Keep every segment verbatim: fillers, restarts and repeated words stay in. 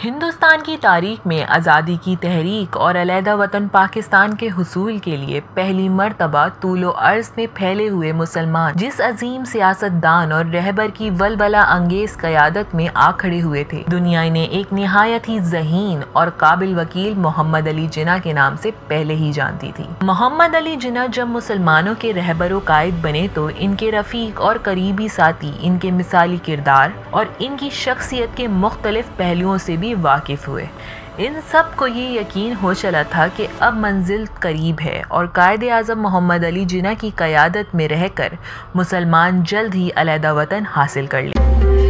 हिंदुस्तान की तारीख में आज़ादी की तहरीक और अलहदा वतन पाकिस्तान के हुसूल के लिए पहली मर्तबा तूलो अर्ज़ में फैले हुए मुसलमान जिस अजीम सियासतदान और रहबर की वलवला अंगेज क़यादत में आ खड़े हुए थे, दुनिया ने एक निहायत ही ज़हीन और काबिल वकील मोहम्मद अली जिन्ना के नाम से पहले ही जानती थी। मोहम्मद अली जिन्ना जब मुसलमानों के रहबर व कायद बने तो इनके रफ़ीक और करीबी साथी इनके मिसाली किरदार और इनकी शख्सियत के मुख्तलिफ पहलुओं से भी वाकिफ हुए। इन सब को ये यकीन हो चला था कि अब मंजिल करीब है और कायदे आज़म मोहम्मद अली जिन्ना की क़यादत में रहकर मुसलमान जल्द ही अलहदा वतन हासिल कर ले।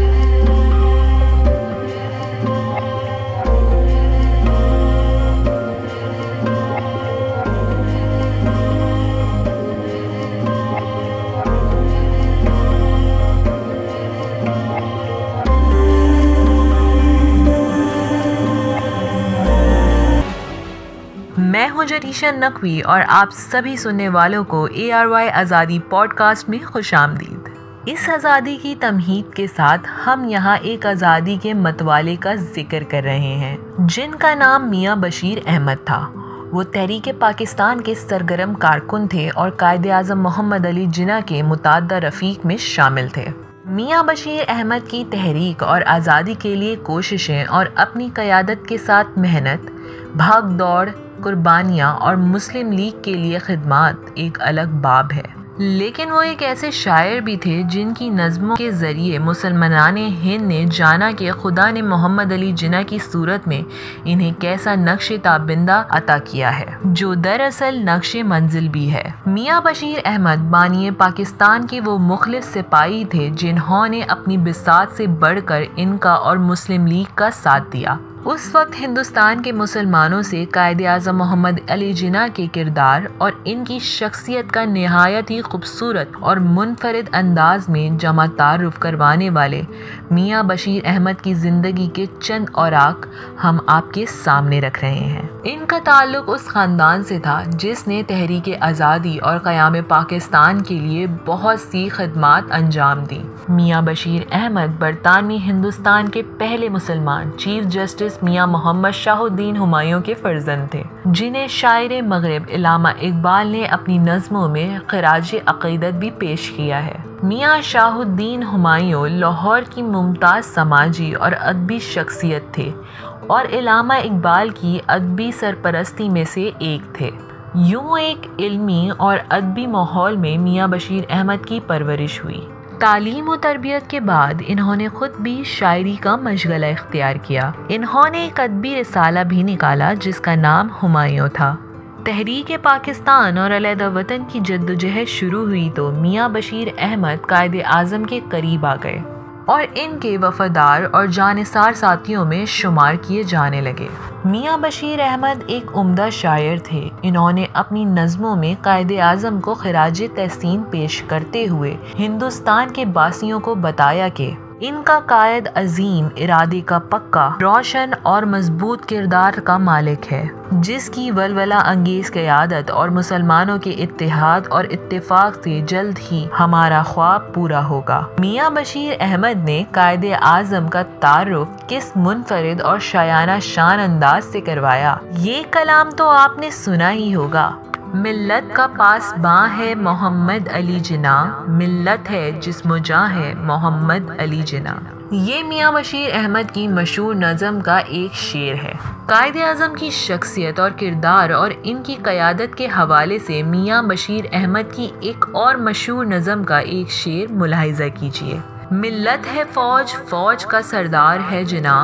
मैं हूं जरीशा नकवी और आप सभी सुनने वालों को ए आर वाई आज़ादी पॉडकास्ट में खुशामदीद। इस आज़ादी की तमहीद के साथ हम यहाँ एक आज़ादी के मतवाले का जिक्र कर रहे हैं जिनका नाम मियाँ बशीर अहमद था। वो तहरीक पाकिस्तान के सरगर्म कारकुन थे और कायदे आज़म मोहम्मद अली जिन्ना के मुताद्दा रफ़ीक में शामिल थे। मियाँ बशीर अहमद की तहरीक और आज़ादी के लिए कोशिशें और अपनी क़यादत के साथ मेहनत, भाग दौड़, कुर्बानियाँ और मुस्लिम लीग के लिए खिदमात एक अलग बाब है। लेकिन वो एक ऐसे शायर भी थे जिनकी नज़मों के ज़रिए मुसलमानाने हिंद ने जाना कि खुदा ने मोहम्मद अली जिन्ना की सूरत में इन्हें कैसा नक्श ताबिंदा अता किया है जो दरअसल नक्श मंजिल भी है। मियाँ बशीर अहमद बानिए पाकिस्तान के वो मुखलिस सिपाही थे जिन्होंने अपनी बिसात से बढ़कर इनका और मुस्लिम लीग का साथ दिया। उस वक्त हिंदुस्तान के मुसलमानों से कायदे आज़म मोहम्मद अली जिन्ना के किरदार और इनकी शख्सियत का निहायत ही खूबसूरत और मुनफरिद अंदाज में जमा तारुफ करवाने वाले मियाँ बशीर अहमद की ज़िंदगी के चंद औराक हम आपके सामने रख रहे हैं। इनका ताल्लुक उस ख़ानदान से था जिसने तहरीक आज़ादी और क़याम पाकिस्तान के लिए बहुत सी खदमात अंजाम दी। मियाँ बशीर अहमद बरतानवी हिंदुस्तान के पहले मुसलमान चीफ जस्टिस मियाँ मोहम्मद शाहुद्दीन हुमायूं के फर्जंद थे, जिन्हें शायर मगरिब इल्लामा इकबाल ने अपनी नज़मों में ख़राज अक़ीदत भी पेश किया है। मियाँ शाहुद्दीन हुमायूं लाहौर की मुमताज़ समाजी और अदबी शख्सियत थे और इल्लामा इकबाल की अदबी सरपरस्ती में से एक थे। यूँ एक इल्मी और अदबी माहौल में मियाँ बशीर अहमद की परवरिश हुई। तालीम और तरबियत के बाद इन्होंने खुद भी शायरी का मशगला इख्तियार किया। इन्होंने एक अदबी रिसाला भी निकाला जिसका नाम हुमायूं था। तहरीक पाकिस्तान और अलहदा वतन की जद्दोजहद शुरू हुई तो मियाँ बशीर अहमद कायदे आज़म के करीब आ गए और इनके वफादार और जानिसार साथियों में शुमार किए जाने लगे। मियाँ बशीर अहमद एक उम्दा शायर थे। इन्होंने अपनी नज़मों में कायदे आज़म को खिराज तहसीन पेश करते हुए हिंदुस्तान के बासियों को बताया कि इनका कायद अजीम, इरादे का पक्का, रोशन और मजबूत किरदार का मालिक है जिसकी वलवला अंगेज क़यादत और मुसलमानों के इत्तेहाद और इत्तेफाक से जल्द ही हमारा ख्वाब पूरा होगा। मियाँ बशीर अहमद ने कायदे आज़म का तारुफ किस मुनफरिद और शायाना शान अंदाज से करवाया, ये कलाम तो आपने सुना ही होगा। मिल्लत का पासबां है मोहम्मद अली जिन्ना, मिल्लत है जिस्मो जां है मोहम्मद अली जिन्ना। ये मियाँ बशीर अहमद की मशहूर नज़म का एक शेर है। कायदे आज़म की शख्सियत और किरदार और इनकी क़यादत के हवाले से मियाँ बशीर अहमद की एक और मशहूर नज़म का एक शेर मुलाहिज़ा कीजिए। मिल्लत है फ़ौज, फ़ौज का सरदार है जिन्ना,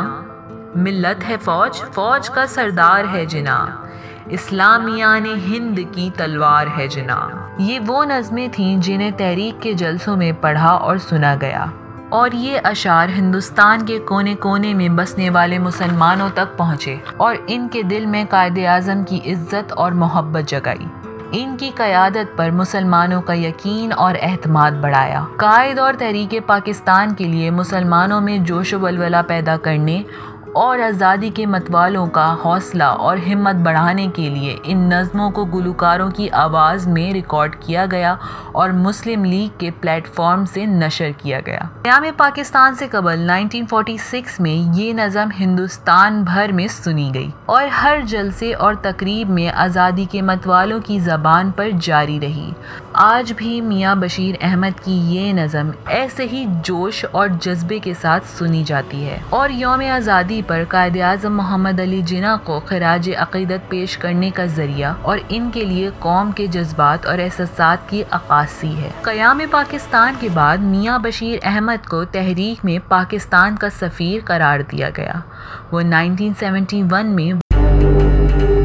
मिल्लत है फ़ौज, फ़ौज का सरदार है जिन्ना, इस्लामियाने हिंद की तलवार है जिन्ना। ये वो नज़में थीं जिन्हें तहरीक के जलसों में पढ़ा और सुना गया और ये अशार हिंदुस्तान के कोने कोने में बसने वाले मुसलमानों तक पहुँचे और इनके दिल में कायदे आज़म की इज़्ज़त और मोहब्बत जगाई। इनकी क़यादत पर मुसलमानों का यकीन और एहतमाद बढ़ाया। कायद और तहरीक पाकिस्तान के लिए मुसलमानों में जोश व वलवला पैदा करने और आज़ादी के मतवालों का हौसला और हिम्मत बढ़ाने के लिए इन नज़मों को गुलकारों की आवाज़ में रिकॉर्ड किया गया और मुस्लिम लीग के प्लेटफॉर्म से नशर किया गया। क़याम पाकिस्तान से कबल उन्नीस सौ छियालीस में ये नज़म हिंदुस्तान भर में सुनी गई और हर जलसे और तकरीब में आज़ादी के मतवालों की ज़बान पर जारी रही। आज भी मियाँ बशीर अहमद की ये नज़म ऐसे ही जोश और जज्बे के साथ सुनी जाती है और यौम आज़ादी पर कायदे आज़म मोहम्मद अली जिन्ना को खिराज अक़ीदत पेश करने का ज़रिया और इनके लिए कौम के जज्बात और एहसासात की अक्कासी है। क़याम पाकिस्तान के बाद मियाँ बशीर अहमद को तहरीक में पाकिस्तान का सफ़ीर करार दिया गया। वो उन्नीस सौ इकहत्तर में